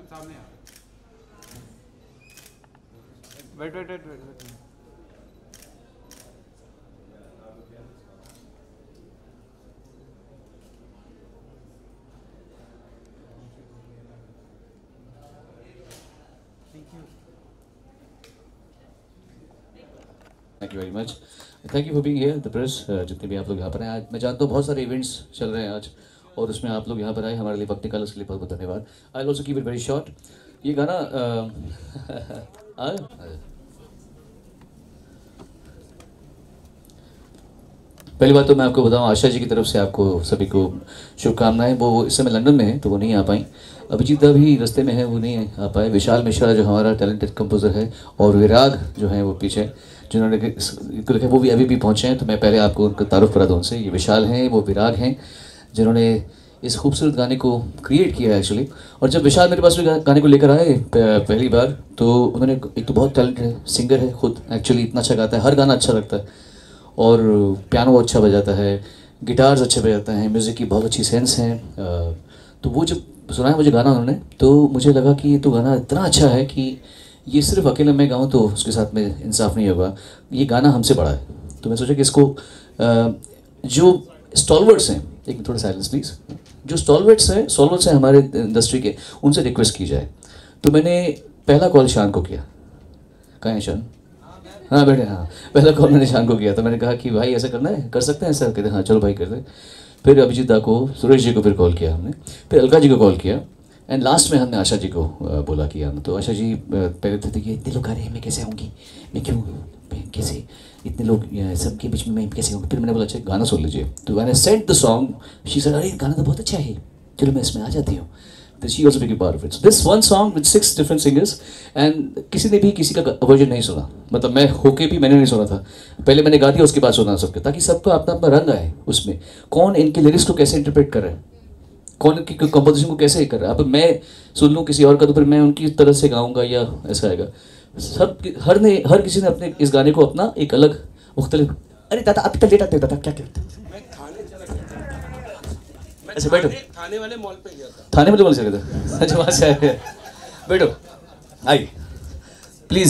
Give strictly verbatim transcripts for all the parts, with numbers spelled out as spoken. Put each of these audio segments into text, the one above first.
Wait wait wait wait thank you very much, thank you for being here the press. जितने भी आप लोग यहाँ पर हैं, आज मैं जानता हूँ बहुत सारे इवेंट्स चल रहे हैं आज, और उसमें आप लोग यहाँ पर आए हमारे लिए वक्त निकाला, उसके लिए बहुत बहुत धन्यवाद। I will also keep it very short. ये गाना आ, पहली बात तो मैं आपको बताऊं, आशा जी की तरफ से आपको सभी को शुभकामनाएं। वो इस समय लंदन में है तो वो नहीं आ पाई। अभिजीत दा भी रास्ते में है, वो नहीं आ पाए। विशाल मिश्रा जो हमारा टैलेंटेड कंपोजर है, और विराग जो है वो पीछे, जिन्होंने लिखा, वो भी अभी भी पहुँचे हैं। तो मैं पहले आपको उनका तारुफ करा दूँ उनसे। ये विशाल हैं, वो विराग हैं, जिन्होंने इस खूबसूरत गाने को क्रिएट किया है एक्चुअली। और जब विशाल मेरे पास गाने को लेकर आए पहली बार, तो उन्होंने, एक तो बहुत टैलेंट है, सिंगर है खुद, एक्चुअली इतना अच्छा गाता है, हर गाना अच्छा लगता है, और पियानो अच्छा बजाता है, गिटार्स अच्छे बजाता है, म्यूज़िक की बहुत अच्छी सेंस है। तो वो जब सुनाया मुझे गाना उन्होंने, तो मुझे लगा कि ये तो गाना इतना अच्छा है कि ये सिर्फ अकेले मैं गाऊँ तो उसके साथ में इंसाफ नहीं होगा, ये गाना हमसे बड़ा है। तो मैं सोचा कि इसको जो स्टॉलवर्ड्स हैं, एक थोड़ा साइलेंस प्लीज़, जो स्टॉलवर्ड्स हैं स्टॉलवर्ड्स हैं हमारे इंडस्ट्री के, उनसे रिक्वेस्ट की जाए। तो मैंने पहला कॉल शान को किया। कहाँ है शान? हाँ बेटे, हाँ, पहला कॉल मैंने शान को किया। तो मैंने कहा कि भाई ऐसा करना है, कर सकते हैं सर? कहते हाँ चलो भाई कर दे। फिर अभिजीत दा को, सुरेश जी को फिर कॉल किया हमने, फिर अलका जी को कॉल किया, एंड लास्ट में हमने आशा जी को बोला किया। तो आशा जी पहले तो देखिए, इतने लोग आ रहे हैं, मैं कैसे आऊँगी, मैं क्यों, मैं कैसे, इतने लोग सबके बीच में मैं कैसे आऊँगी? फिर मैंने बोला अच्छा गाना सुन लीजिए। तो मैंने sent the song, she said अरे गाना तो बहुत अच्छा है, चलो मैं इसमें आ जाती हूँ। तो she also became part of it. So this one song with six different singers, and किसी ने भी किसी का वर्जन नहीं सुना, मतलब मैं होके भी मैंने नहीं सुना था। पहले मैंने गा दिया, उसके बाद सुना सबके, ताकि सबका अपना अपना रंग आए उसमें। कौन इनके लिरिक्स को कैसे इंटरप्रेट कर रहे हैं, कौन इनकी कंपोजिशन को कैसे कर रहा है। अब मैं सुन लूँ किसी और का, तो फिर मैं उनकी तरह से गाऊंगा या ऐसा आएगा। सब हर ने हर किसी ने अपने इस गाने को अपना एक अलग मुख्तलिफ। अरे दादा अभी तक लेट आते दादा, क्या कहते हैं? अच्छा बैठो। थाने वाले मॉल पे गया था। थाने वाले मॉल से गया था? अच्छा वहाँ से आए। बैठो, आई प्लीज।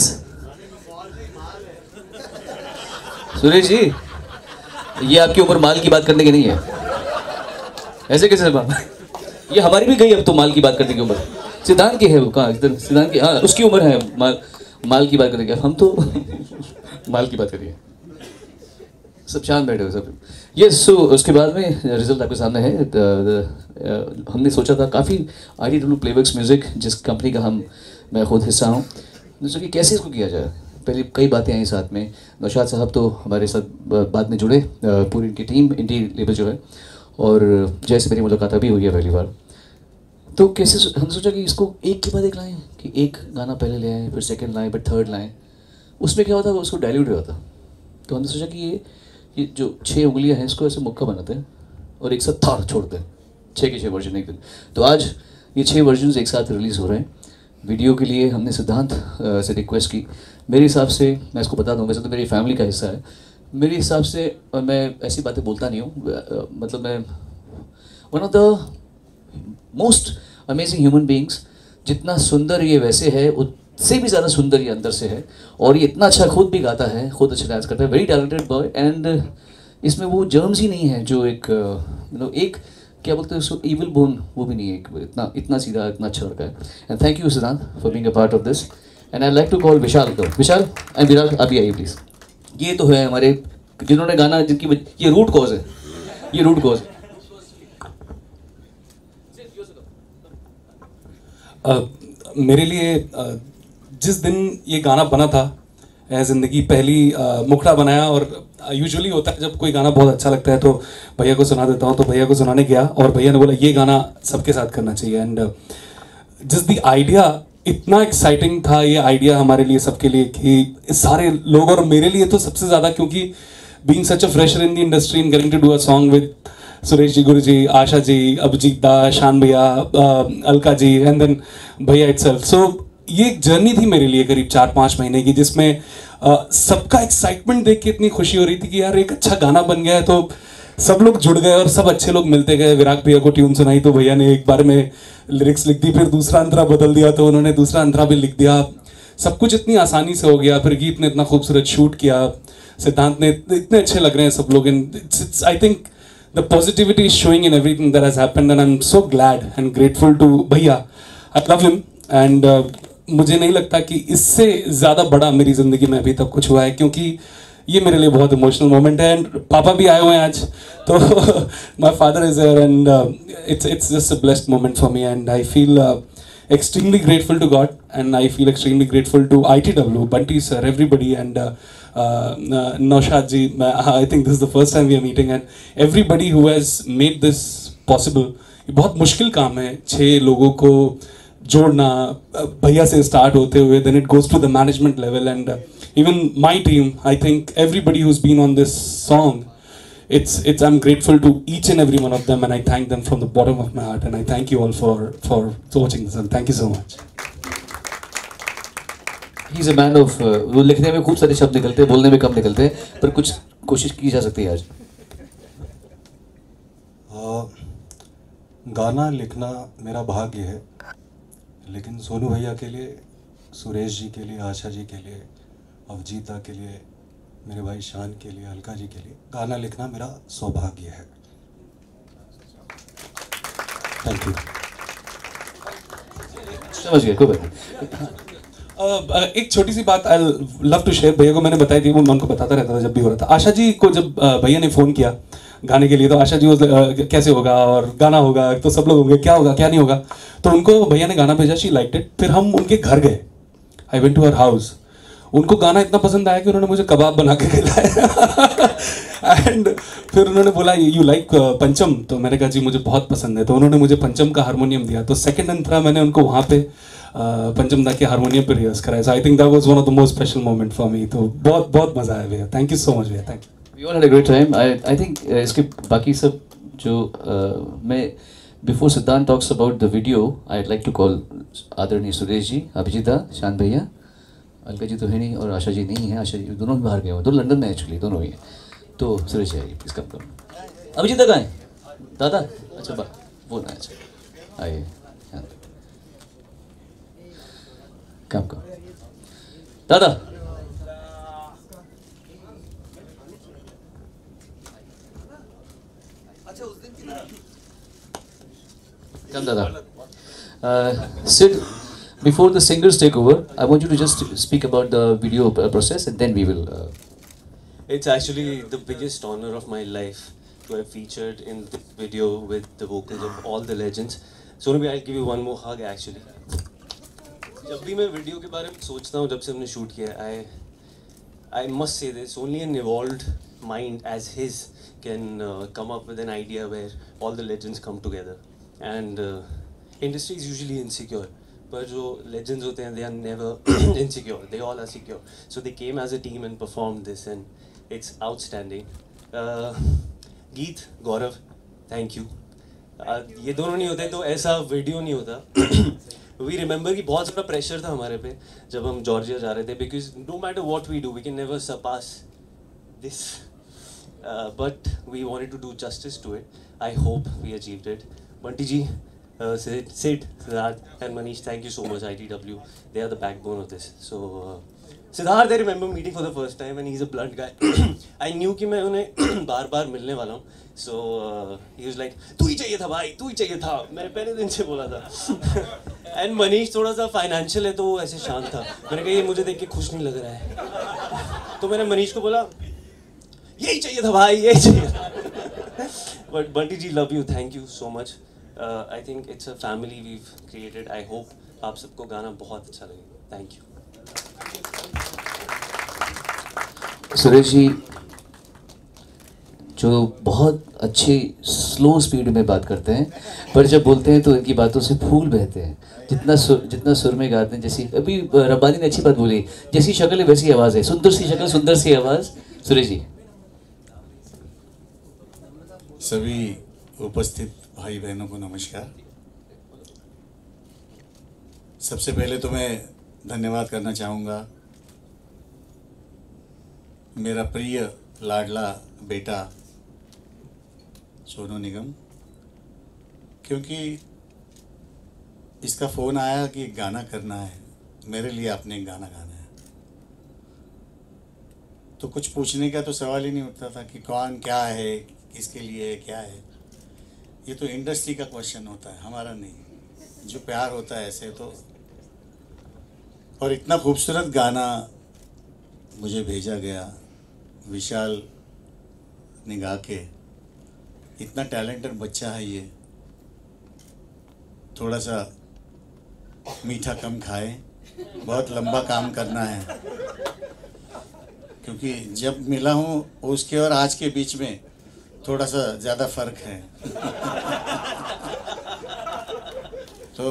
सुरेश जी, ये आपकी उम्र माल की बात करने की नहीं है, ऐसे कैसे बात? ये हमारी भी गई अब तो माल की बात करने की उम्र। सिद्धांत की है वो, कहाँ इधर सिद्धांत की, हाँ उसकी उम्र है माल माल की बात करने की। हम तो माल की बात करिए। सब शांत बैठे हो सब। ये सो उसके बाद में रिजल्ट आपके सामने है। द, द, हमने सोचा था काफ़ी I D W playbacks music, जिस कंपनी का हम मैं खुद हिस्सा हूँ, जैसे कि कैसे इसको किया जाए। पहले कई बातें आई साथ में। नौशाद साहब तो हमारे साथ बाद में जुड़े, पूरी इनकी टीम, इंडी लेबल जो है, और जैसे मेरी मुलाकात अभी हुई है पहली बार। तो कैसे हमने सोचा कि इसको एक के बाद एक लाएँ, कि एक गाना पहले ले आएँ, फिर सेकेंड लाएँ, फिर थर्ड लाएँ। उसमें क्या होता है, उसको डाइल्यूट होता। तो हमने सोचा कि ये ये जो छः उंगलियां हैं, इसको ऐसे मुक्का बनाते हैं और एक साथ थार छोड़ते हैं, छः के छः वर्जन एक दिन। तो आज ये छः वर्जन एक साथ रिलीज़ हो रहे हैं। वीडियो के लिए हमने सिद्धांत से रिक्वेस्ट की। मेरे हिसाब से, मैं इसको बता दूं, वैसे तो मेरी फैमिली का हिस्सा है, मेरे हिसाब से, और मैं ऐसी बातें बोलता नहीं हूँ, मतलब मैं one of the most amazing human beings. जितना सुंदर ये वैसे है, से भी ज़्यादा सुंदर ये अंदर से है, और ये इतना अच्छा खुद भी गाता है, खुद अच्छा डांस करता है, वेरी टैलेंटेड बॉय। एंड इसमें वो जर्म्स ही नहीं है जो एक यू नो एक क्या बोलते हैं उसको, इविल बोन, वो भी नहीं है। एक इतना इतना सीधा, इतना अच्छा लड़का है। And thank you Siddhant for being a part of this. And I like to call Vishal को। विशाल एंड विराग अभी आइए प्लीज़। ये तो है हमारे, जिन्होंने गाना, जिनकी ये रूट कॉज है, ये रूट कॉज uh, मेरे लिए uh, जिस दिन ये गाना बना था, ज़िंदगी पहली uh, मुखड़ा बनाया, और यूजुअली uh, होता है जब कोई गाना बहुत अच्छा लगता है तो भैया को सुना देता हूँ। तो भैया को सुनाने गया और भैया ने बोला ये गाना सबके साथ करना चाहिए। एंड जिस दी आइडिया, इतना एक्साइटिंग था ये आइडिया हमारे लिए, सबके लिए, कि सारे लोग, और मेरे लिए तो सबसे ज़्यादा, क्योंकि being such a fresher in the industry and getting to do a song with Suresh ji, Guru ji, Asha ji, Abhijeet da, Shaan bhaiya, Alka ji, and then bhaiya itself. So ये एक जर्नी थी मेरे लिए करीब चार पाँच महीने की, जिसमें uh, सबका एक्साइटमेंट देख के इतनी खुशी हो रही थी कि यार एक अच्छा गाना बन गया है, तो सब लोग जुड़ गए और सब अच्छे लोग मिलते गए। विराग भैया को ट्यून सुनाई तो भैया ने एक बार में लिरिक्स लिख दी, फिर दूसरा अंतरा बदल दिया तो उन्होंने दूसरा अंतरा भी लिख दिया। सब कुछ इतनी आसानी से हो गया। फिर गीत ने इतना खूबसूरत शूट किया, सिद्धांत ने इतने अच्छे लग रहे हैं सब लोग। And I think the positivity is showing in everything that has happened and I am so glad and grateful to bhaiya. I love him and मुझे नहीं लगता कि इससे ज़्यादा बड़ा मेरी ज़िंदगी में अभी तक कुछ हुआ है, क्योंकि ये मेरे लिए बहुत इमोशनल मोमेंट है। एंड पापा भी आए हुए हैं आज, तो my father is there and it's it's just a blessed moment for me and I feel extremely grateful to God and I feel extremely grateful to I T W, Bunty sir, everybody and uh, uh, uh, Naushad ji. I think this is the first time we are meeting and everybody who has made this possible. ये बहुत मुश्किल काम है, छः लोगों को जोड़ना भैया से स्टार्ट होते हुए, then it goes to the management level and uh, even my team. I think everybody who's been on this song, it's it's I'm grateful to each and every one of them and I thank them from the bottom of my heart and I thank you all for for watching this and thank you so much. He is a man of, वो लिखने में खूब सारे शब्द निकलते हैं, बोलने में कम निकलते हैं, पर कुछ कोशिश की जा सकती है आज। आ, गाना लिखना मेरा भाग्य है, लेकिन सोनू भैया के लिए, सुरेश जी के लिए, आशा जी के लिए, अवजीता के लिए, मेरे भाई शान के लिए, अलका जी के लिए गाना लिखना मेरा सौभाग्य है। Thank you. समझ गए, कोई बात नहीं। Uh, एक छोटी सी बात आई लव टू शेयर, भैया को मैंने बताई थी, वो मैं उनको बताता रहता था जब भी हो रहा था। आशा जी को जब भैया ने फ़ोन किया गाने के लिए, तो आशा जी वो कैसे होगा और गाना होगा तो सब लोग होंगे, क्या होगा क्या नहीं होगा, तो उनको भैया ने गाना भेजा, शी लाइक्ड इट। फिर हम उनके घर गए, I went to her house. उनको गाना इतना पसंद आया कि उन्होंने मुझे कबाब बना के खिलाया एंड फिर उन्होंने बोला यू लाइक पंचम, तो मैंने कहा जी मुझे बहुत पसंद है। तो उन्होंने मुझे पंचम का हारमोनियम दिया, तो सेकंड अंतरा मैंने उनको वहाँ पे पंचम दा के हारमोनियम पे रिहर्स कराया। So I think that was one of the most special moment for me. तो बहुत बहुत मज़ा आया भैया, थैंक यू सो मच भैया, thank you. We all had a great time. I I think इसके बाकी सब जो uh, मैं before Siddhant talks about the video, I like to call आदरणीय सुरेश जी, अभिजीत दा, शान भैया, अलका जी तो है नहीं और आशा जी नहीं है, आशा जी दोनों भी बाहर गए हुए, दोनों लंदन में एक्चुअली, दोनों ही हैं। तो सुरेश जी आइए प्लीज कम कम। अभिजीत दा कहाँ है? दादा अच्छा बा वो ना, अच्छा आइए कम कम दादा। कम दादा। Sid, before the singers take over, I want you to just speak about the video process and then we will uh... It's actually the biggest honor of my life to have featured in the video with the vocals of all the legends. Sonu bhai, I'll give you one more hug actually. जब भी मैं video के बारे में सोचता हूँ, जब से हमने शूट किया, I I must say this, only an evolved mind as his can uh, come up with an idea where all the legends come together. And uh, industry is usually insecure, पर जो legends होते हैं, they are never insecure, they all are secure. So they came as a team and performed this and it's outstanding. Uh, गीत गौरव, thank you. Uh, ये दोनों नहीं होते तो ऐसा वीडियो नहीं होता। We remember कि बहुत ज़्यादा प्रेशर था हमारे पे जब हम जॉर्जिया जा रहे थे, because no matter what we do, we can never surpass this. Uh, but we wanted to do justice to it. I hope we achieved it. Bunty ji, uh, Sid, Sid, Siddharth and Manish, thank you so much, I T W. They are the backbone of this. So, uh, Siddharth, I remember meeting for the first time and he's a blunt guy. I knew कि मैं उन्हें बार बार मिलने वाला हूँ. So, uh, he was like, तू ही चाहिए था भाई, तू ही चाहिए था. मैंने पहले दिन से बोला था. And Manish थोड़ा सा फाइनेंशियल है तो वो ऐसे शांत था. मैंने कहा ये मुझे देख के खुश नहीं लग रहा है. तो मैंने मनीष को बोला यही चाहिए था भाई, यही चाहिए था. But Bunty ji, love you, thank you so much. Uh, I think it's a family we've created. I hope आप सबको गाना बहुत अच्छा लगे. Thank you. सुरेश जी जो बहुत अच्छी स्लो स्पीड में बात करते हैं, पर जब बोलते हैं तो इनकी बातों से फूल बहते हैं. जितना सुर जितना सुर में गाते हैं, जैसी अभी रब्बानी ने अच्छी बात बोली, जैसी शक्ल है वैसी आवाज़ है, सुंदर सी शक्ल सुंदर सी आवाज़. सुरेश जी. सभी उपस्थित भाई बहनों को नमस्कार. सबसे पहले तो मैं धन्यवाद करना चाहूँगा मेरा प्रिय लाडला बेटा सोनू निगम, क्योंकि इसका फ़ोन आया कि एक गाना करना है, मेरे लिए आपने एक गाना गाना है। तो कुछ पूछने का तो सवाल ही नहीं उठता था कि कौन क्या है, किसके लिए है, क्या है। ये तो इंडस्ट्री का क्वेश्चन होता है, हमारा नहीं। जो प्यार होता है ऐसे तो। और इतना खूबसूरत गाना मुझे भेजा गया विशाल ने गा के। इतना टैलेंटेड बच्चा है ये, थोड़ा सा मीठा कम खाए, बहुत लंबा काम करना है। क्योंकि जब मिला हूँ उसके और आज के बीच में थोड़ा सा ज़्यादा फर्क है। तो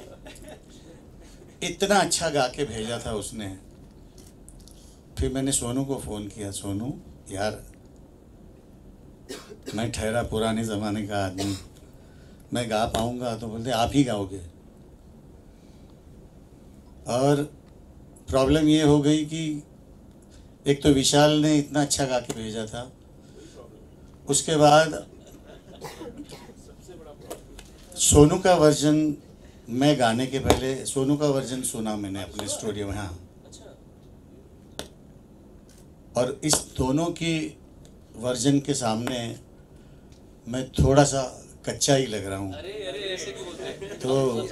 इतना अच्छा गा के भेजा था उसने। फिर मैंने सोनू को फ़ोन किया, सोनू यार मैं ठहरा पुराने ज़माने का आदमी, मैं गा पाऊँगा? तो बोलते आप ही गाओगे। और प्रॉब्लम ये हो गई कि एक तो विशाल ने इतना अच्छा गा के भेजा था, उसके बाद सोनू का वर्जन मैं गाने के पहले सोनू का वर्जन सुना मैंने अपने स्टूडियो में। हाँ, और इस दोनों की वर्जन के सामने मैं थोड़ा सा कच्चा ही लग रहा हूँ। तो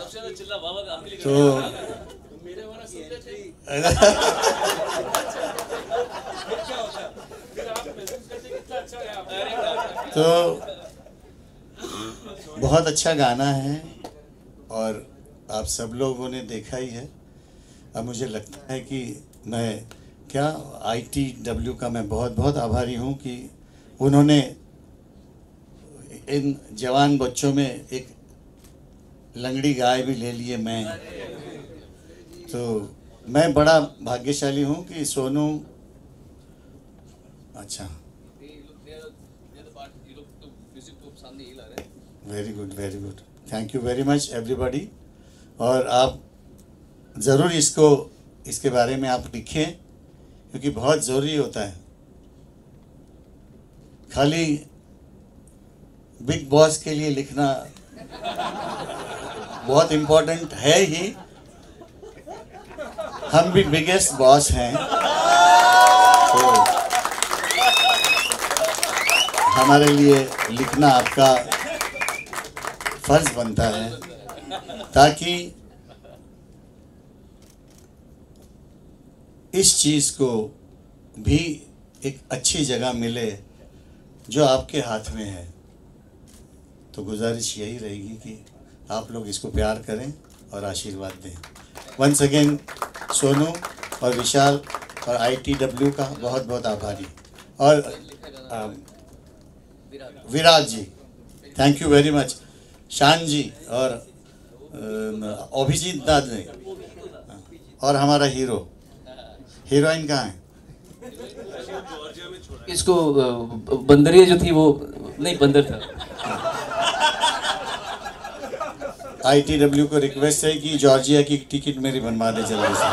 तो तो बहुत अच्छा गाना है और आप सब लोगों ने देखा ही है। अब मुझे लगता है कि मैं क्या आई टी डब्ल्यू का मैं बहुत बहुत आभारी हूँ कि उन्होंने इन जवान बच्चों में एक लंगड़ी गाय भी ले लिए। मैं तो मैं बड़ा भाग्यशाली हूँ कि सोनू, अच्छा very good very good, thank you very much everybody. और आप ज़रूर इसको इसके बारे में आप लिखें, क्योंकि बहुत ज़रूरी होता है। खाली बिग बॉस के लिए लिखना बहुत इम्पोर्टेंट है ही, हम भी बिगेस्ट बॉस हैं, तो हमारे लिए लिखना आपका फर्ज बनता है, ताकि इस चीज़ को भी एक अच्छी जगह मिले जो आपके हाथ में है। तो गुजारिश यही रहेगी कि आप लोग इसको प्यार करें और आशीर्वाद दें। वंस अगेन सोनू और विशाल और आई टी डब्ल्यू का बहुत बहुत आभारी। और Virat ji, thank you very much. Shaan ji और अभिजीत दाद ने, और हमारा हीरो, हीरोइन कहाँ है? इसको बंदरिया जो थी वो नहीं, बंदर था। आई टी डब्ल्यू को रिक्वेस्ट है कि जॉर्जिया की टिकट मेरी बनवा दे जल्दी से।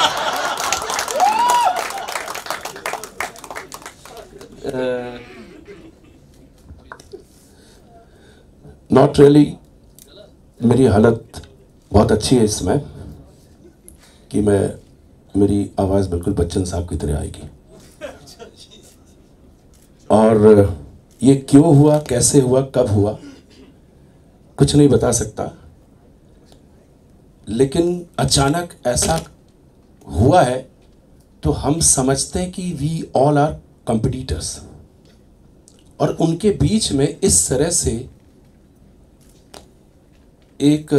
नॉट रियली, मेरी हालत बहुत अच्छी है इस समय कि मैं मेरी आवाज़ बिल्कुल बच्चन साहब की तरह आएगी। और ये क्यों हुआ, कैसे हुआ, कब हुआ, कुछ नहीं बता सकता, लेकिन अचानक ऐसा हुआ है तो हम समझते हैं कि वी ऑल आर कंपिटिटर्स, और उनके बीच में इस तरह से एक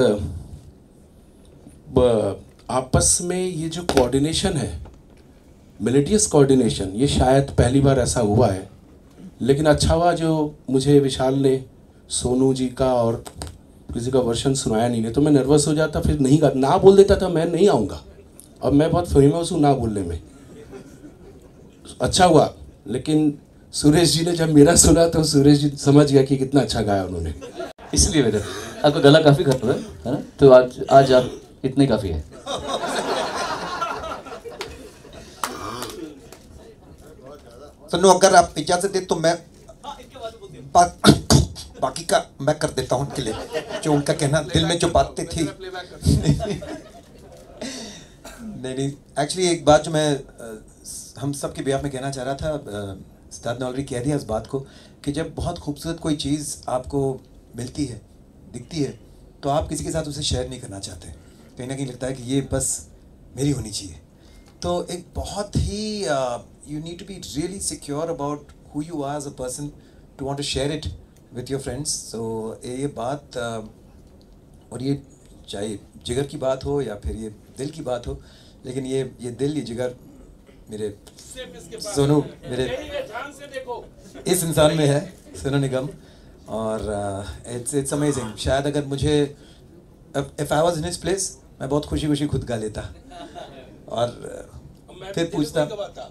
आपस में ये जो कोऑर्डिनेशन है, मिलिटियस कोऑर्डिनेशन, ये शायद पहली बार ऐसा हुआ है। लेकिन अच्छा हुआ जो मुझे विशाल ने सोनू जी का और किसी का वर्शन सुनाया नहीं, नहीं तो मैं नर्वस हो जाता, फिर नहीं गा ना बोल देता था मैं नहीं आऊँगा। अब मैं बहुत फेमस हूँ ना बोलने में। अच्छा हुआ, लेकिन सुरेश जी ने जब मेरा सुना तो सुरेश जी समझ गया कि कितना अच्छा गाया उन्होंने, इसलिए मेरा आपका गला काफ़ी खराब है, है ना? तो आज आज आप इतने काफ़ी है। सुनो, अगर आप इजाजत दे तो मैं बात बाकी का मैं कर देता हूँ उनके लिए, जो उनका कहना दिल में जो बातें थी। नहीं नहीं एक्चुअली एक बात जो मैं अ, हम सब के बिहाफ में कहना चाह रहा था, सिद्धार्थ ने ऑलरेडी कह दिया इस बात को, कि जब बहुत खूबसूरत कोई चीज़ आपको मिलती है, दिखती है, तो आप किसी के साथ उसे शेयर नहीं करना चाहते, कहीं ना कहीं लगता है कि ये बस मेरी होनी चाहिए। तो एक बहुत ही you need to be really secure about who you are as a person to want to share it with your friends. So ये बात uh, और ये चाहे जिगर की बात हो या फिर ये दिल की बात हो, लेकिन ये ये दिल ये जिगर मेरे सोनू, मेरे इस इंसान में है, सोनू निगम। और इट्स इट्स अमेजिंग। शायद अगर मुझे if I was in his place मैं बहुत खुशी खुशी खुद गा लेता और uh, फिर पूछता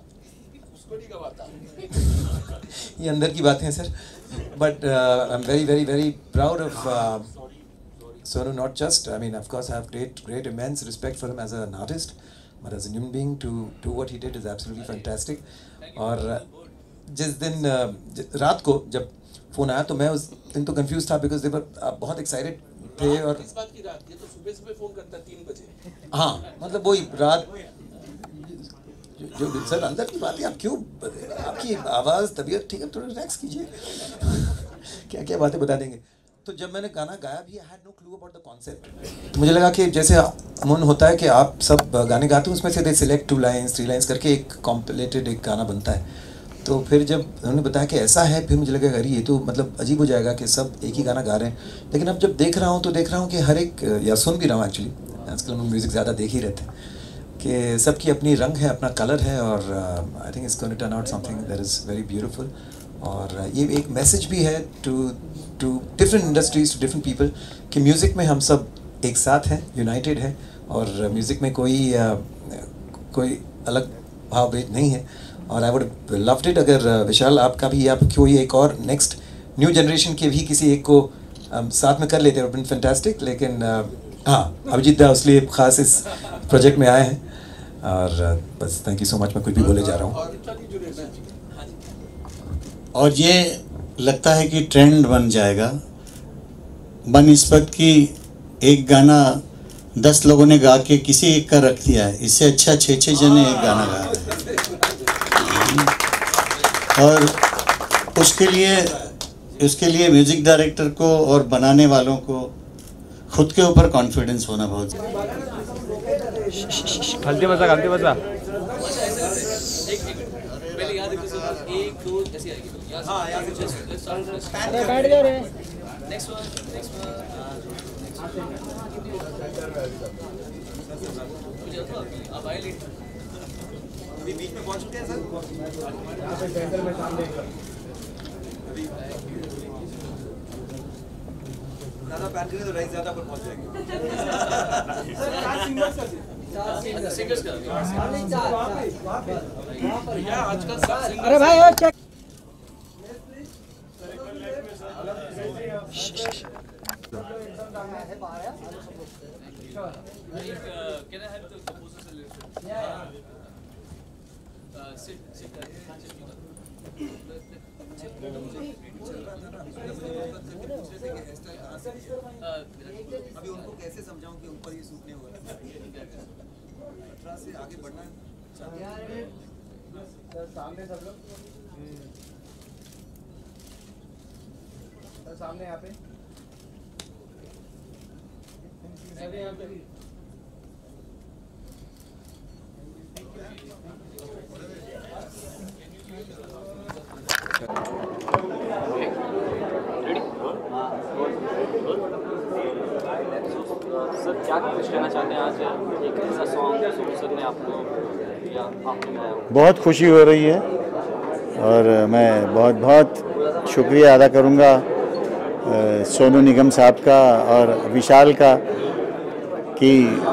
ये अंदर की बातें हैं सर, but I am very very very proud of Sonu. Not just, I mean, of course, I have great, great, immense respect for him as an artist, but as a human being, to do what he did is absolutely fantastic. और जिस दिन रात को जब phone आया तो मैं उस दिन तो कंफ्यूज था, बिकॉज दे वर बहुत एक्साइटेड थे। और इस बात की रात, ये तो सुबह सुबह फ़ोन करता है तीन बजे। हाँ, मतलब वही रात जो सर अंदर की बात है। आप क्यों, आपकी आवाज़ तबीयत ठीक है, थोड़ा रिलैक्स कीजिए। क्या क्या बातें बता देंगे। तो जब मैंने गाना गाया भी, I had no clue about the concept. तो मुझे लगा कि जैसे अमूमन होता है कि आप सब गाने गाते हो, उसमें से they select two lines three lines करके एक कॉम्पिलेटेड एक गाना बनता है। तो फिर जब उन्होंने बताया कि ऐसा है, फिर मुझे लगा अरे ये तो मतलब अजीब हो जाएगा कि सब एक ही गाना गा रहे हैं। लेकिन अब जब देख रहा हूँ तो देख रहा हूँ कि हर एक, या सुन भी रहा हूँ एक्चुअली, आजकल हम म्यूज़िक ज़्यादा देख ही रहते हैं, कि सबकी अपनी रंग है, अपना कलर है। और I think it's going to turn out something that is very beautiful. और ये एक मैसेज भी है to two different industries, to different people, कि म्यूज़िक में हम सब एक साथ हैं, यूनाइटेड हैं, और म्यूज़िक में कोई uh, कोई अलग भाव भेद नहीं है। और आई वुड लव्ड इट अगर uh, विशाल आपका भी, आप कोई एक और नेक्स्ट न्यू जनरेशन के भी किसी एक को um, साथ में कर लेते हैं, फैंटास्टिक। लेकिन uh, हाँ, अभिजीत दा इसलिए ख़ास इस प्रोजेक्ट में आए हैं। और uh, बस थैंक यू सो मच। मैं कुछ भी बोले जा रहा हूँ। और ये लगता है कि ट्रेंड बन जाएगा बनिस्बत कि एक गाना दस लोगों ने गा के किसी एक का रख दिया है, इससे अच्छा छः छः जने एक गाना गा रहे हैं। और उसके लिए उसके लिए म्यूज़िक डायरेक्टर को और बनाने वालों को खुद के ऊपर कॉन्फिडेंस होना बहुत हल्दी बजा हल्दी बजा एक दो ऐसी आएगी। हाँ यार, अरे बैठ जा रे। नेक्स्ट वन नेक्स्ट वन आप आए लेट, अभी बीच में पहुंच चुके हैं सर। सेंटर में सामने ज़्यादा पैन करें तो राइस ज़्यादा पर पहुंच जाएगी। सिंगर्स का अरे भाई और check. Can I have the composer solution? Yeah. Uh, sit, sit. अभी उनको कैसे समझाऊं कि ऊपर ये सूट नहीं होगा? अठारह से आगे बढ़ना है। सामने सब लोग, सामने यहाँ पे यहाँ पे सर क्या कुछ कहना चाहते हैं? आज एक ऐसा सॉन्ग सोनू सर ने आपको या आपने गाया? बहुत खुशी हो रही है और मैं बहुत बहुत शुक्रिया अदा करूँगा सोनू निगम साहब का और विशाल का, कि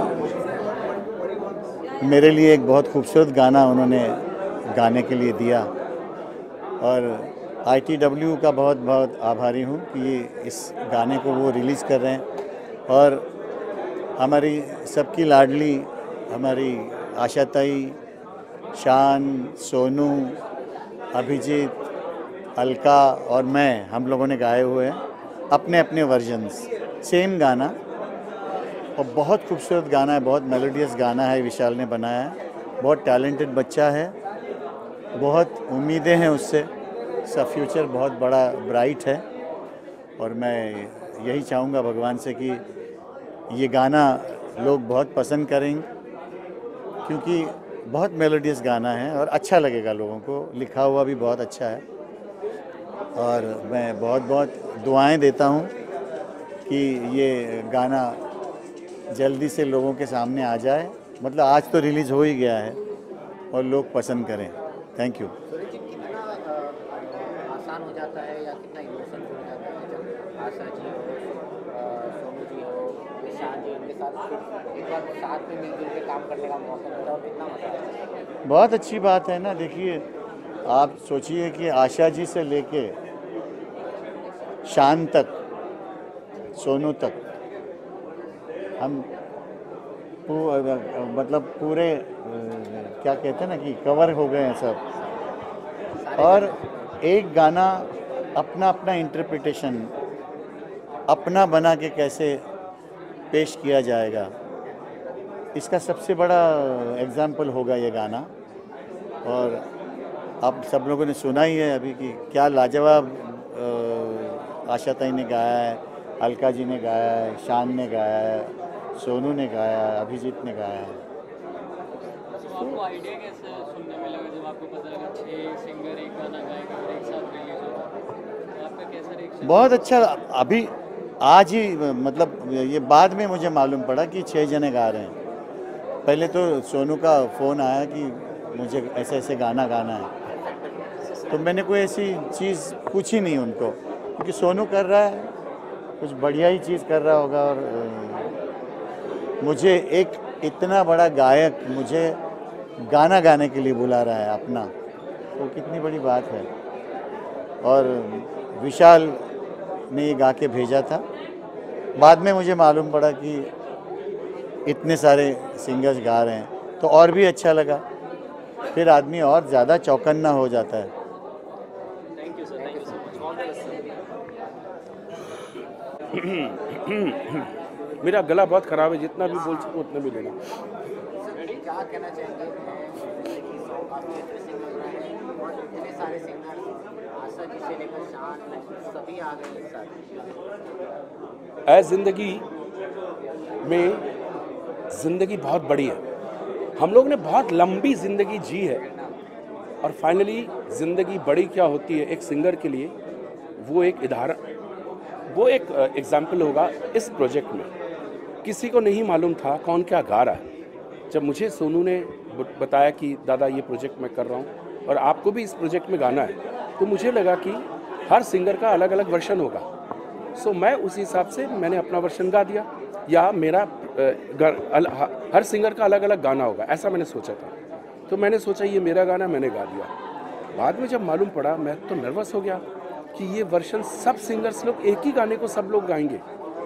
मेरे लिए एक बहुत खूबसूरत गाना उन्होंने गाने के लिए दिया। और आई टी डब्ल्यू का बहुत बहुत आभारी हूँ कि ये इस गाने को वो रिलीज़ कर रहे हैं। और हमारी सबकी लाडली हमारी आशा ताई, शान, सोनू, अभिजीत, अलका और मैं, हम लोगों ने गाए हुए हैं। अपने अपने वर्जन्स, सेम गाना, और बहुत खूबसूरत गाना है, बहुत मेलोडियस गाना है, विशाल ने बनाया है। बहुत टैलेंटेड बच्चा है, बहुत उम्मीदें हैं उससे, उसका फ्यूचर बहुत बड़ा ब्राइट है। और मैं यही चाहूँगा भगवान से कि ये गाना लोग बहुत पसंद करेंगे, क्योंकि बहुत मेलोडियस गाना है और अच्छा लगेगा लोगों को, लिखा हुआ भी बहुत अच्छा है। और मैं बहुत बहुत दुआएं देता हूँ कि ये गाना जल्दी से लोगों के सामने आ जाए, मतलब आज तो रिलीज़ हो ही गया है और लोग पसंद करें। Thank you. सूरज जी, कितना अ, आसान हो जाता है या कितना इमोशन हो जाता है जब आशा जी हो, अ, सोनू जी हो, विशाल जी, उनके साथ एक बार साथ में मिलजुल के काम करने का मौका मिला और कितना मजा आया? बहुत अच्छी बात है ना। देखिए, आप सोचिए कि आशा जी से लेके शान तक, सोनू तक, हम पू, मतलब पूरे क्या कहते हैं ना कि कवर हो गए हैं सब। और एक गाना अपना अपना इंटरप्रिटेशन अपना बना के कैसे पेश किया जाएगा, इसका सबसे बड़ा एग्जाम्पल होगा ये गाना। और आप सब लोगों ने सुना ही है अभी कि क्या लाजवाब आशा ताई ने गाया है, अलका जी ने गाया है, शान ने गाया है, सोनू ने गाया है, अभिजीत ने गाया है। तो आपको आइडिया कैसे सुनने में लगा जब आपको पता लगा छः सिंगर एक गाना गाएगा और एक साथ रिलीज होगा, तो आपका कैसा रिएक्शन? बहुत अच्छा। अभी आज ही मतलब ये बाद में मुझे मालूम पड़ा कि छः जने गा रहे हैं। पहले तो सोनू का फ़ोन आया कि मुझे ऐसे ऐसे गाना गाना है, तो मैंने कोई ऐसी चीज़ पूछी नहीं उनको, क्योंकि सोनू कर रहा है, कुछ बढ़िया ही चीज़ कर रहा होगा। और मुझे एक इतना बड़ा गायक मुझे गाना गाने के लिए बुला रहा है अपना, तो कितनी बड़ी बात है। और विशाल ने ये गा के भेजा था, बाद में मुझे मालूम पड़ा कि इतने सारे सिंगर्स गा रहे हैं, तो और भी अच्छा लगा। फिर आदमी और ज़्यादा चौकन्ना हो जाता है। Thank you sir, thank you so much, all the best sir. मेरा गला बहुत ख़राब है, जितना भी बोल सकूँ उतना भी लेना। क्या कहना चाहेंगे? कि सॉन्ग काफ़ी इंटरेस्टिंग लग रहा है और इतने सारे सिंगर, आशा जी से लेकर शान, सभी आ गए एक साथ। ऐ ज़िंदगी में ज़िंदगी बहुत बड़ी है, हम लोग ने बहुत लंबी ज़िंदगी जी है, और फाइनली ज़िंदगी बड़ी क्या होती है एक सिंगर के लिए, वो एक उदाहरण, वो एक एग्जाम्पल होगा इस प्रोजेक्ट में। किसी को नहीं मालूम था कौन क्या गा रहा है। जब मुझे सोनू ने बताया कि दादा ये प्रोजेक्ट मैं कर रहा हूँ और आपको भी इस प्रोजेक्ट में गाना है, तो मुझे लगा कि हर सिंगर का अलग अलग वर्जन होगा। सो मैं उस हिसाब से मैंने अपना वर्जन गा दिया, या मेरा हर सिंगर का अलग अलग गाना होगा, ऐसा मैंने सोचा था। तो मैंने सोचा ये मेरा गाना, मैंने गा दिया। बाद में जब मालूम पड़ा, मैं तो नर्वस हो गया कि ये वर्जन सब सिंगर्स लोग एक ही गाने को सब लोग गाएंगे।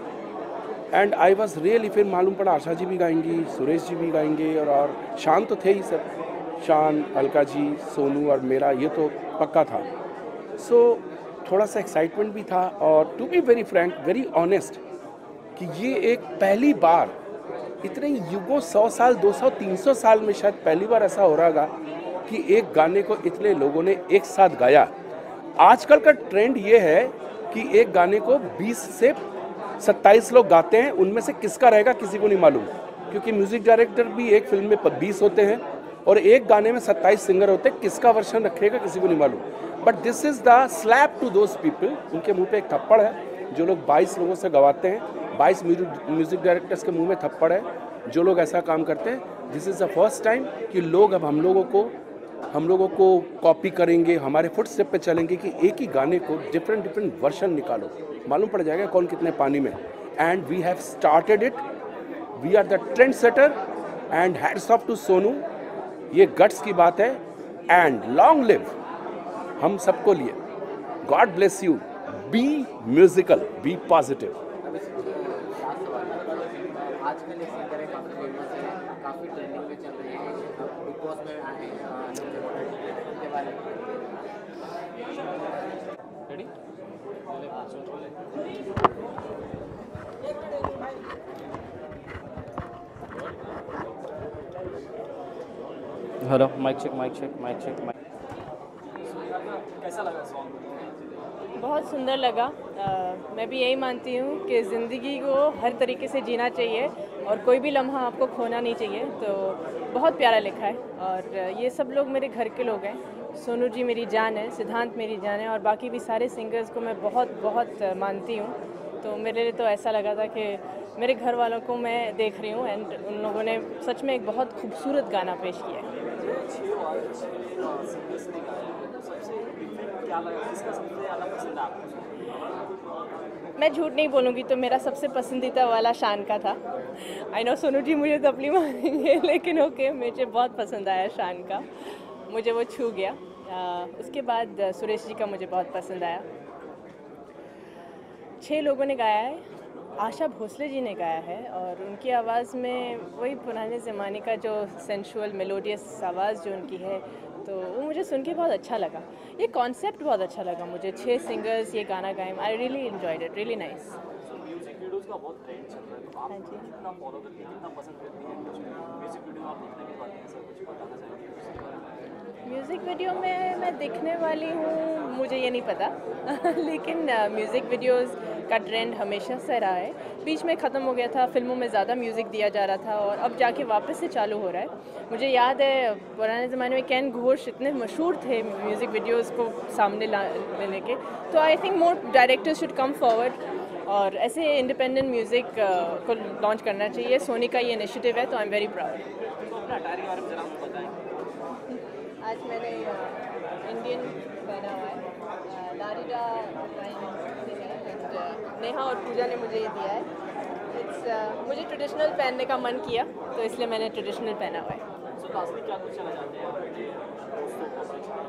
एंड आई वॉज रियली, फिर मालूम पड़ा आशा जी भी गाएंगी, सुरेश जी भी गाएंगे, और, और शान तो थे ही सब, शान, अलका जी, सोनू और मेरा, ये तो पक्का था। सो so, थोड़ा सा एक्साइटमेंट भी था, और to be very frank, very honest, कि ये एक पहली बार इतने युगों, सौ साल, दो सौ, तीन सौ साल में शायद पहली बार ऐसा हो रहा कि एक गाने को इतने लोगों ने एक साथ गाया। आजकल का ट्रेंड ये है कि एक गाने को बीस से सत्ताईस लोग गाते हैं, उनमें से किसका रहेगा किसी को नहीं मालूम, क्योंकि म्यूजिक डायरेक्टर भी एक फिल्म में बीस होते हैं और एक गाने में सत्ताईस सिंगर होते हैं, किसका वर्जन रखेगा किसी को नहीं मालूम। But this is the slap to those people, उनके मुंह पे एक थप्पड़ है जो लोग बाईस लोगों से गवाते हैं, बाईस म्यूजिक डायरेक्टर्स के मुंह में थप्पड़ है जो लोग ऐसा काम करते हैं। This is the first time कि लोग अब हम लोगों को हम लोगों को कॉपी करेंगे, हमारे फुटस्टेप पे चलेंगे कि एक ही गाने को डिफरेंट डिफरेंट वर्जन निकालो, मालूम पड़ जाएगा कौन कितने पानी में। And we have started it, we are the trend setter, and hats off to Sonu, ये गट्स की बात है। एंड लॉन्ग लिव हम सबको लिए, God bless you, be musical, be positive. आजकल एक सिंगर है, काफ़ी फेमस है, काफ़ी ट्रेंडिंग में चल रहे हैं, बिग बॉस में आए हैं, उनके बारे में। Ready? Hello mic check mic check mic check mic कैसा लगा सॉन्ग? बहुत सुंदर लगा। आ, मैं भी यही मानती हूँ कि ज़िंदगी को हर तरीके से जीना चाहिए और कोई भी लम्हा आपको खोना नहीं चाहिए। तो बहुत प्यारा लिखा है और ये सब लोग मेरे घर के लोग हैं। सोनू जी मेरी जान है, सिद्धांत मेरी जान है और बाकी भी सारे सिंगर्स को मैं बहुत बहुत मानती हूँ। तो मेरे लिए तो ऐसा लगा था कि मेरे घर वालों को मैं देख रही हूँ एंड उन लोगों ने सच में एक बहुत खूबसूरत गाना पेश किया है। मैं झूठ नहीं बोलूँगी तो मेरा सबसे पसंदीदा वाला शान का था। आई नो सोनू जी मुझे तबली मारेंगे लेकिन ओके, मुझे बहुत पसंद आया शान का, मुझे वो छू गया। आ, उसके बाद सुरेश जी का मुझे बहुत पसंद आया। छः लोगों ने गाया है, आशा भोसले जी ने गाया है और उनकी आवाज़ में वही पुराने ज़माने का जो सेंशुअल मेलोडियस आवाज़ जो उनकी है, तो वो मुझे सुन के बहुत अच्छा लगा। ये कॉन्सेप्ट बहुत अच्छा लगा मुझे, छः सिंगर्स ये गाना गाए। I really enjoyed it, really nice. Music videos का बहुत ट्रेंड चल रहा है, तो आप कितना फॉलो करती हैं, कितना पसंद करती हैं म्यूजिक वीडियो आप देखने के बाद ऐसा कुछ बताना चाहेंगे? म्यूज़िक वीडियो में मैं दिखने वाली हूँ मुझे ये नहीं पता लेकिन म्यूज़िक वीडियोस का ट्रेंड हमेशा से रहा है। बीच में ख़त्म हो गया था, फिल्मों में ज़्यादा म्यूज़िक दिया जा रहा था और अब जाके वापस से चालू हो रहा है। मुझे याद है पुराने ज़माने में कैन घोष इतने मशहूर थे म्यूज़िक वीडियोस को सामने लेने के। तो I think more directors should come forward और ऐसे इंडिपेंडेंट म्यूज़िक को लॉन्च करना चाहिए। सोनी का ये इनिशिएटिव है, तो आई एम वेरी प्राउड। आज मैंने इंडियन पहना हुआ है, लारिडा से है एंड नेहा और पूजा ने मुझे ये दिया है। इट्स मुझे ट्रेडिशनल पहनने का मन किया तो इसलिए मैंने ट्रेडिशनल पहना हुआ है। सो लास्टली क्या कुछ कहना चाहते हैं आप अपने दोस्तों को,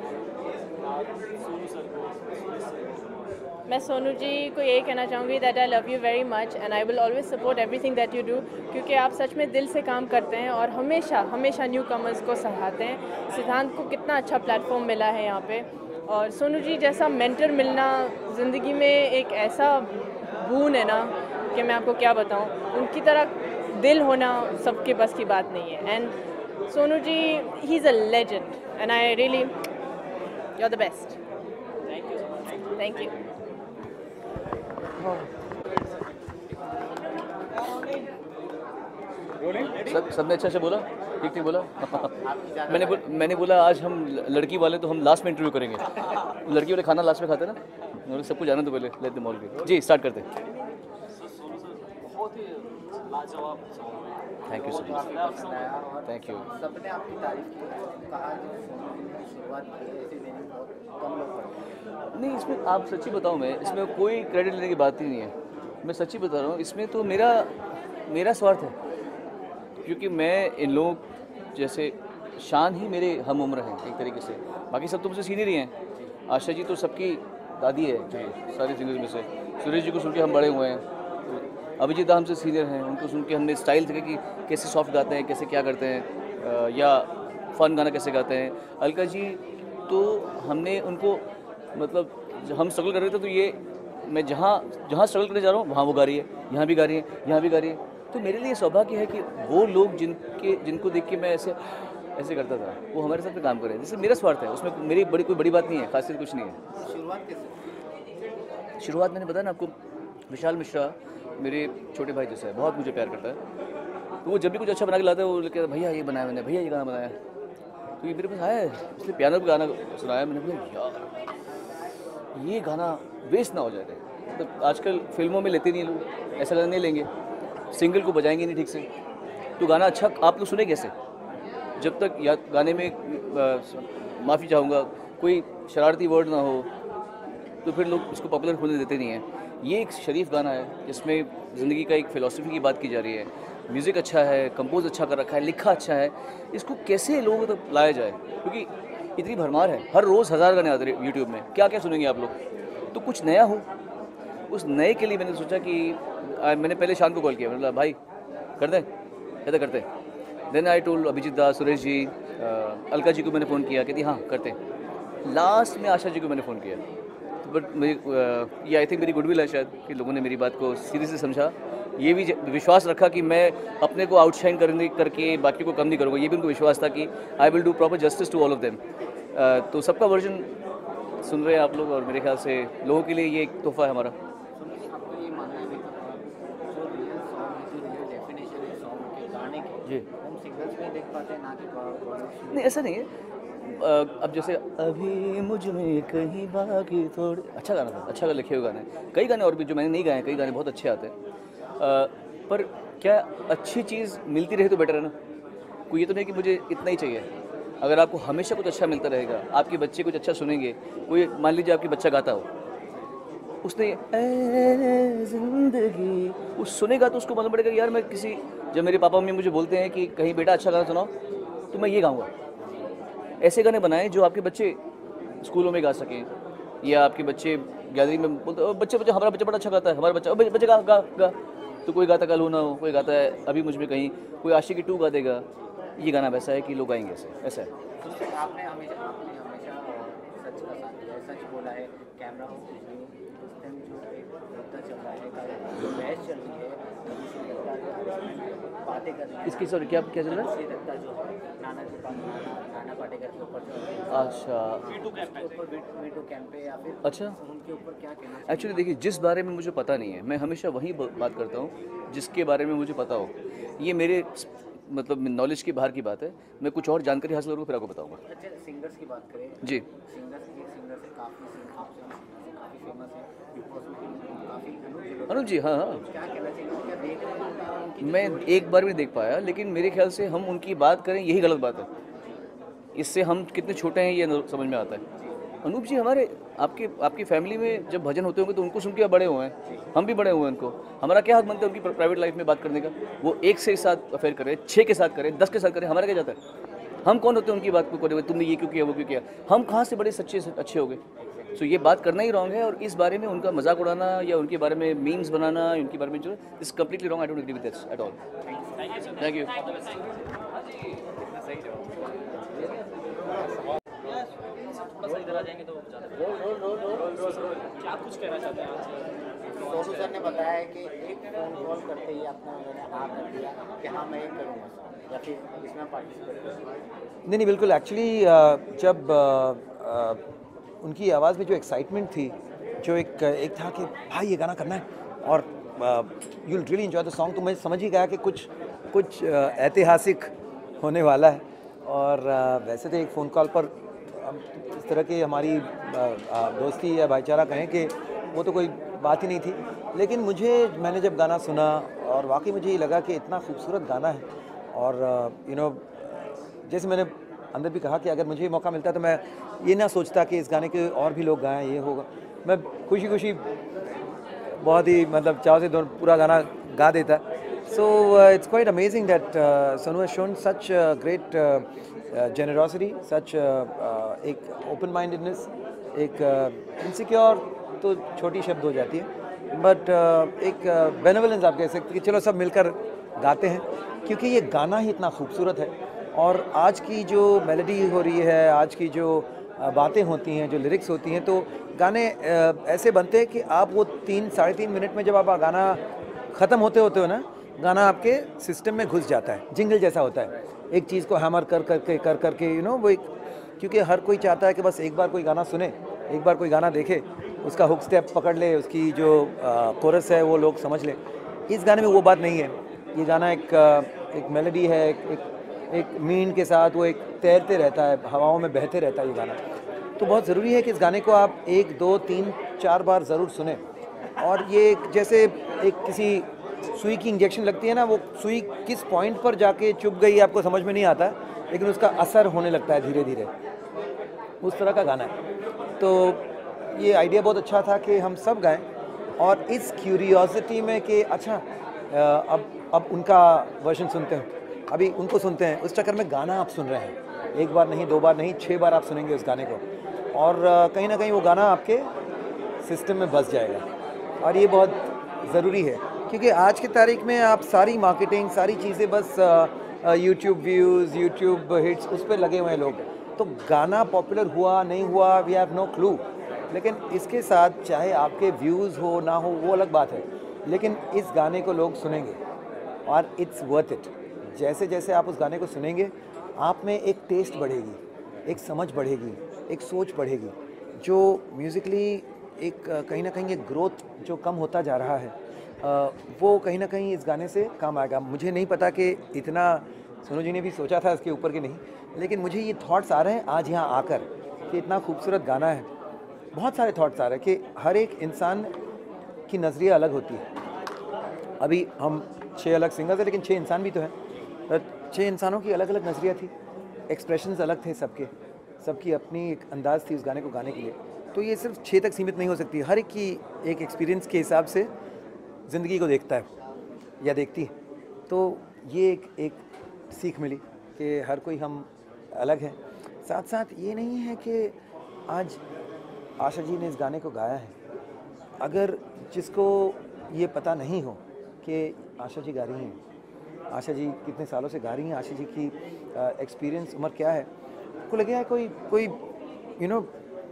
सोनू सर को? मैं सोनू जी को यही कहना चाहूँगी that I love you very much and I will always support everything that you do, क्योंकि आप सच में दिल से काम करते हैं और हमेशा हमेशा न्यू कमर्स को सराहते हैं। सिद्धांत को कितना अच्छा प्लेटफॉर्म मिला है यहाँ पे और सोनू जी जैसा मेंटर मिलना ज़िंदगी में एक ऐसा बून है ना कि मैं आपको क्या बताऊँ। उनकी तरह दिल होना सबके बस की बात नहीं है and Sonu ji he is a legend and I really you are the best. Thank you thank you. सब सबने अच्छा से बोला, ठीक ठीक बोला मैंने बोल, मैंने बोला आज हम लड़की वाले तो हम लास्ट में इंटरव्यू करेंगे, लड़की वाले खाना लास्ट में खाते हैं ना, उन्हें सबको जाना तो पहले लेट देम ऑल के। जी स्टार्ट करते हैं। बहुत ही लाजवाब song, thank you so much, thank you. सबने आपकी तारीफ की, कहा जो सोनू जी की शुरुआत की ऐसे मैंने बहुत कम लोग पढ़े। नहीं, इसमें आप सच्ची बताऊं, मैं इसमें कोई क्रेडिट लेने की बात ही नहीं है, मैं सच्ची बता रहा हूँ। इसमें तो मेरा मेरा स्वार्थ है, क्योंकि मैं इन लोग जैसे शान ही मेरे हम उम्र हैं एक तरीके से, बाकी सब तो मुझसे सीनियर ही हैं। आशा जी तो सबकी दादी है जो सारे सिंगर्स में से, सुरेश जी को सुन के हम बड़े हुए हैं, अभिजीत दा हमसे सीनियर हैं, उनको सुन के हमने स्टाइल देखे कि कैसे सॉफ्ट गाते हैं, कैसे क्या करते हैं, या फ़न गाना कैसे गाते हैं। अलका जी तो हमने उनको मतलब हम स्ट्रगल कर रहे थे तो ये मैं जहाँ जहाँ स्ट्रगल करने जा रहा हूँ वहाँ वो गा रही है, यहाँ भी गा रही है, यहाँ भी गा रही है। तो मेरे लिए सौभाग्य है कि वो लोग जिनके जिनको देख के मैं ऐसे ऐसे करता था वो हमारे साथ में काम कर रहे हैं। जैसे मेरा स्वार्थ है, उसमें मेरी बड़ी कोई बड़ी बात नहीं है, खासियत कुछ नहीं है। शुरुआत कैसे? शुरुआत मैंने बताया ना आपको, विशाल मिश्रा मेरे छोटे भाई जैसा है, बहुत मुझे प्यार करता है। तो वो जब भी कुछ अच्छा बना के लाता है वो कहता है भैया ये बनाया मैंने, भैया ये गाना बनाया। तो ये मेरे पास आया है, इसलिए पियानो पर गाना सुनाया मैंने, बोला यार ये गाना वेस्ट ना हो जाए। मतलब आजकल फिल्मों में लेते नहीं लोग, ऐसा गाना नहीं लेंगे, सिंगल को बजाएंगे नहीं ठीक से, तो गाना अच्छा आप लोग सुने कैसे? जब तक या गाने में माफ़ी चाहूँगा कोई शरारती वर्ड ना हो तो फिर लोग उसको पॉपुलर होने देते नहीं हैं। ये एक शरीफ गाना है जिसमें ज़िंदगी का एक फ़िलॉसफी की बात की जा रही है, म्यूज़िक अच्छा है, कंपोज अच्छा कर रखा है, लिखा अच्छा है, इसको कैसे लोगों तक तो लाया जाए? क्योंकि इतनी भरमार है, हर रोज़ हज़ार गाने आते हैं यूट्यूब में, क्या क्या सुनेंगे आप लोग? तो कुछ नया हो, उस नए के लिए मैंने सोचा कि आ, मैंने पहले शान को कॉल किया, मैंने बोला भाई कर दें, कहते करते। देन आई टोल्ड अभिजीत दा, सुरेश जी, आ, अलका जी को मैंने फ़ोन किया, कहती हाँ करते। लास्ट में आशा जी को मैंने फ़ोन किया, बट ये आई थिंक मेरी गुडविल है शायद कि लोगों ने मेरी बात को सीरियसली समझा, ये भी विश्वास रखा कि मैं अपने को आउटशाइन करने करके बाकी को कम नहीं करूँगा। ये भी उनको विश्वास था कि I will do proper justice to all of them. तो सबका वर्जन सुन रहे हैं आप लोग और मेरे ख्याल से लोगों के लिए ये एक तोहफा है हमारा। जी नहीं, ऐसा नहीं है। अब जैसे अभी मुझ में कहीं बाकी थोड़ी, अच्छा गाना था, अच्छा लिखे हुए गाने, कई गाने और भी जो मैंने नहीं गाए, कई गाने बहुत अच्छे आते हैं। पर क्या अच्छी चीज़ मिलती रहे तो बेटर है ना। कोई ये तो नहीं कि मुझे इतना ही चाहिए। अगर आपको हमेशा कुछ अच्छा मिलता रहेगा, आपके बच्चे कुछ अच्छा सुनेंगे, कोई मान लीजिए आपके बच्चा गाता हो, उसने ए जिंदगी वो सुनेगा तो उसको मालूम पड़ेगा यार मैं किसी, जब मेरे पापा मम्मी मुझे बोलते हैं कि कहीं बेटा अच्छा गाना सुनाओ तो मैं ये गाऊंगा। ऐसे गाने बनाएं जो आपके बच्चे स्कूलों में गा सकें, या आपके बच्चे गैदरिंग में बोलते बच्चे बच्चे हमारा बच्चा बड़ा अच्छा गाता है, हमारा बच्चा बच्चे गा गा गा तो कोई गाता कल हो ना हो, कोई गाता है अभी मुझ में कहीं, कोई आशिकी टू गा देगा। ये गाना वैसा है कि लोग गाएंगे ऐसे ऐसा है। आपने हमेशा आपने हमेशा सच का साथ दिया है, सच बोला है, कैमरा हो कुछ नहीं, उस टाइम जो एक मुद्दा चल रहा है, जो बहस चल रही है, बातें कर रही है, इसकी सॉरी क्या क्या चल रहा है? जो नाना के पास नाना पाटेकर के ऊपर अच्छा वीटू कैंप पे या फिर अच्छा उनके ऊपर क्या कहना? एक्चुअली देखिए, जिस बारे में मुझे पता नहीं है मैं हमेशा वही बात करता हूँ जिसके बारे में मुझे पता हो। ये मेरे मतलब नॉलेज की बाहर की बात है। मैं कुछ और जानकारी हासिल करूँगा फिर आपको बताऊँगा। अच्छा, सिंगर्स की बात करें जी, सिंगर्स की सिंगर से काफ़ी काफ़ी फेमस है, बिग बॉस में काफ़ी अनुज जी। हाँ हाँ, क्या कहना चाहिए, क्या देख रहे हैं उनकी? मैं एक बार भी देख पाया, लेकिन मेरे ख्याल से हम उनकी बात करें यही गलत बात है। इससे हम कितने छोटे हैं ये समझ में आता है। अनूप जी हमारे आपके आपकी फैमिली में जब भजन होते होंगे तो उनको सुन के बड़े हुए हैं, हम भी बड़े हुए हैं। उनको हमारा क्या हक बनता है उनकी प्राइवेट लाइफ में बात करने का? वो एक से साथ अफेयर करे, छः के साथ करे, दस के साथ करे, हमारा क्या जाता है? हम कौन होते हैं उनकी बात को करे तुमने ये क्यों किया वो क्यों किया? हम कहाँ से बड़े सच्चे अच्छे हो गए? सो ये बात करना ही रॉन्ग है, और इस बारे में उनका मजाक उड़ाना या उनके बारे में मीम्स बनाना, उनके बारे में जो इस completely wrong. I don't agree with this at all. Thank you. क्या कुछ कहना चाहते हैं? सोनू सर ने बताया है कि एक फ़ोन कॉल करते ही अपना उन्होंने हाँ कर दिया कि हाँ मैं ये करूँगा या फिर इसमें पार्टिसिपेट करूँगा। नहीं नहीं बिल्कुल, एक्चुअली जब आ, आ, उनकी आवाज़ में जो एक्साइटमेंट थी, जो एक एक था कि भाई ये गाना करना है और you will really enjoy the song, तो मैं समझ ही गया कि कुछ कुछ ऐतिहासिक होने वाला है। और आ, वैसे तो एक फ़ोन कॉल पर इस तरह की हमारी आ, आ, दोस्ती या भाईचारा कहें कि वो तो कोई बात ही नहीं थी, लेकिन मुझे मैंने जब गाना सुना और वाकई मुझे ये लगा कि इतना खूबसूरत गाना है। और यू नो जैसे मैंने अंदर भी कहा कि अगर मुझे मौका मिलता तो मैं ये ना सोचता कि इस गाने के और भी लोग गाएं, ये होगा, मैं खुशी खुशी बहुत ही मतलब चाव से दोनों पूरा गाना गा देता। So it's quite amazing that Sonu has shown such great generosity, such एक ओपन माइंडेडनेस, एक इनसिक्योर तो छोटी शब्द हो जाती है, बट uh, एक बेनेवलेंस आप कह सकते कि चलो सब मिलकर गाते हैं, क्योंकि ये गाना ही इतना खूबसूरत है। और आज की जो मेलोडी हो रही है, आज की जो बातें होती हैं, जो लिरिक्स होती हैं, तो गाने ऐसे बनते हैं कि आप वो तीन साढ़े तीन मिनट में जब आप गाना ख़त्म होते होते हो ना, गाना आपके सिस्टम में घुस जाता है, जिंगल जैसा होता है, एक चीज़ को हैमर कर करके कर करके यू नो वो एक, क्योंकि हर कोई चाहता है कि बस एक बार कोई गाना सुने, एक बार कोई गाना देखे, उसका हुक स्टेप पकड़ ले, उसकी जो कोरस है वो लोग समझ ले। इस गाने में वो बात नहीं है। ये गाना एक एक मेलोडी है, एक एक, एक मीन के साथ वो एक तैरते रहता है, हवाओं में बहते रहता है ये गाना। तो बहुत ज़रूरी है कि इस गाने को आप एक दो तीन चार बार ज़रूर सुने। और ये जैसे एक किसी सुई की इंजेक्शन लगती है ना, वो सुई किस पॉइंट पर जाके चुभ गई आपको समझ में नहीं आता, लेकिन उसका असर होने लगता है धीरे धीरे, उस तरह का गाना है। तो ये आइडिया बहुत अच्छा था कि हम सब गाएं, और इस क्यूरियोसिटी में कि अच्छा अब अब उनका वर्जन सुनते हैं, अभी उनको सुनते हैं, उस चक्कर में गाना आप सुन रहे हैं, एक बार नहीं, दो बार नहीं, छः बार आप सुनेंगे उस गाने को, और कहीं ना कहीं वो गाना आपके सिस्टम में बस जाएगा। और ये बहुत ज़रूरी है, क्योंकि आज की तारीख में आप सारी मार्केटिंग, सारी चीज़ें बस यूट्यूब व्यूज़, यूट्यूब हिट्स, उस पर लगे हुए हैं लोग। तो गाना पॉपुलर हुआ नहीं हुआ, वी हैव नो क्लू। लेकिन इसके साथ चाहे आपके व्यूज़ हो ना हो वो अलग बात है, लेकिन इस गाने को लोग सुनेंगे और इट्स वर्थ इट। जैसे जैसे आप उस गाने को सुनेंगे आप में एक टेस्ट बढ़ेगी, एक समझ बढ़ेगी, एक सोच बढ़ेगी, जो म्यूज़िकली एक कहीं ना कहीं एक ग्रोथ जो कम होता जा रहा है वो कहीं ना कहीं इस गाने से काम आएगा। मुझे नहीं पता कि इतना सोनू जी ने भी सोचा था इसके ऊपर कि नहीं, लेकिन मुझे ये थॉट्स आ रहे हैं आज यहाँ आकर कि इतना खूबसूरत गाना है। बहुत सारे थॉट्स आ रहे हैं कि हर एक इंसान की नज़रिया अलग होती है। अभी हम छः अलग सिंगर्स हैं लेकिन छः इंसान भी तो हैं, छः इंसानों की अलग अलग नज़रिया थी, एक्सप्रेशंस अलग थे सबके, सबकी अपनी एक अंदाज़ थी उस गाने को गाने के लिए। तो ये सिर्फ छः तक सीमित नहीं हो सकती, हर एक की एक एक्सपीरियंस के हिसाब से ज़िंदगी को देखता है या देखती है। तो ये एक एक सीख मिली कि हर कोई हम अलग हैं। साथ साथ ये नहीं है कि आज आशा जी ने इस गाने को गाया है, अगर जिसको ये पता नहीं हो कि आशा जी गा रही हैं, आशा जी कितने सालों से गा रही हैं, आशा जी की एक्सपीरियंस उम्र क्या है, को लगे है कोई कोई you know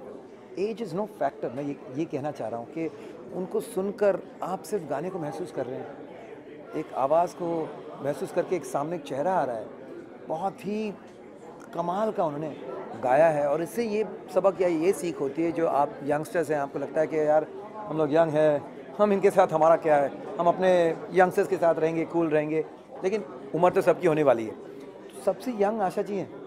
age is no factor. मैं ये ये कहना चाह रहा हूँ कि उनको सुनकर आप सिर्फ गाने को महसूस कर रहे हैं, एक आवाज़ को महसूस करके एक सामने एक चेहरा आ रहा है, बहुत ही कमाल का उन्होंने गाया है। और इससे ये सबक या ये सीख होती है, जो आप यंगस्टर्स हैं, आपको लगता है कि यार हम लोग यंग हैं, हम इनके साथ हमारा क्या है, हम अपने यंगस्टर्स के साथ रहेंगे, कूल रहेंगे, लेकिन उम्र तो सबकी होने वाली है। सबसे यंग आशा जी हैं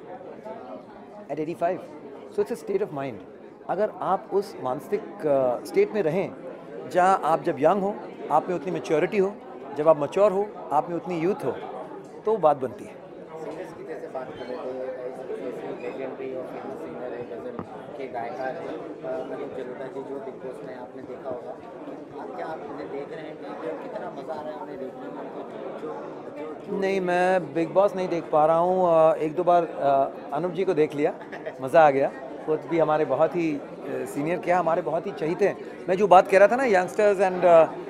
at eighty five, so it's a state of mind. अगर आप उस मानसिक स्टेट में रहें जहाँ आप जब यंग हो आप में उतनी मैच्योरिटी हो, जब आप मैच्योर हो आप में उतनी यूथ हो, तो बात बनती है। सिंगर्स की जैसे बात कर रहे थे, लेजेंडरी और फेमस सिंगर है, गज़ल के गायकार हैं अनूप जलोटा जी, जो बिग बॉस में आपने देखा होगा। आप क्या आप उन्हें देख रहे हैं कि कितना मज़ा आ रहा है उन्हें देखने में? जो जो नहीं, मैं बिग बॉस नहीं देख पा रहा हूँ। एक दो बार अनूप जी को देख लिया, मज़ा आ गया। वो भी हमारे बहुत ही सीनियर, क्या हमारे बहुत ही चहीते हैं। मैं जो बात कह रहा था ना, यंगस्टर्स एंड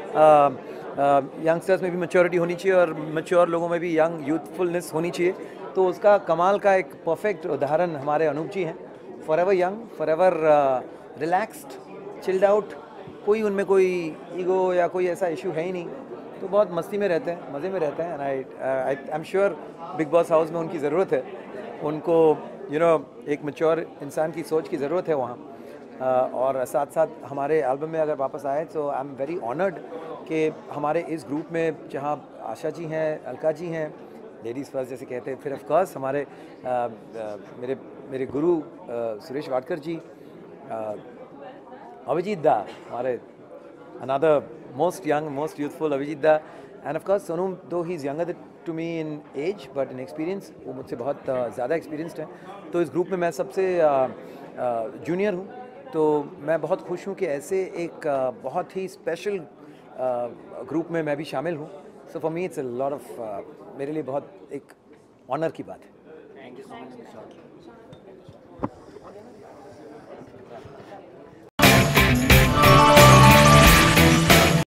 यंगस्टर्स में भी मैच्योरिटी होनी चाहिए और मैच्योर लोगों में भी यंग यूथफुलनेस होनी चाहिए, तो उसका कमाल का एक परफेक्ट उदाहरण हमारे अनूप जी हैं। Forever young, forever relaxed, chilled out, कोई उनमें कोई ईगो या कोई ऐसा इशू है ही नहीं, तो बहुत मस्ती में रहते हैं, मज़े में रहते हैं। And I I am sure Bigg Boss house में उनकी ज़रूरत है, उनको यू you नो know, एक मैच्योर इंसान की सोच की ज़रूरत है वहाँ। uh, और साथ साथ हमारे एल्बम में अगर वापस आए तो आई एम वेरी ऑनर्ड कि हमारे इस ग्रुप में जहाँ आशा जी हैं, अलका जी हैं, लेडीज़ फर्स्ट जैसे कहते हैं, फिर ऑफ कोर्स हमारे uh, uh, मेरे मेरे गुरु uh, सुरेश वाडकर जी, uh, अभिजीत दा, हमारे another most young most youthful Abhijeet दा, and of course Sonu, though he is younger to me in age but in experience, वो मुझसे बहुत ज़्यादा एक्सपीरियंस्ड हैं। तो इस ग्रुप में मैं सबसे जूनियर हूँ, तो मैं बहुत खुश हूँ कि ऐसे एक uh, बहुत ही स्पेशल ग्रुप में मैं भी शामिल हूँ। So for me it's a lot of, मेरे लिए बहुत एक ऑनर की बात है। Thank you so much.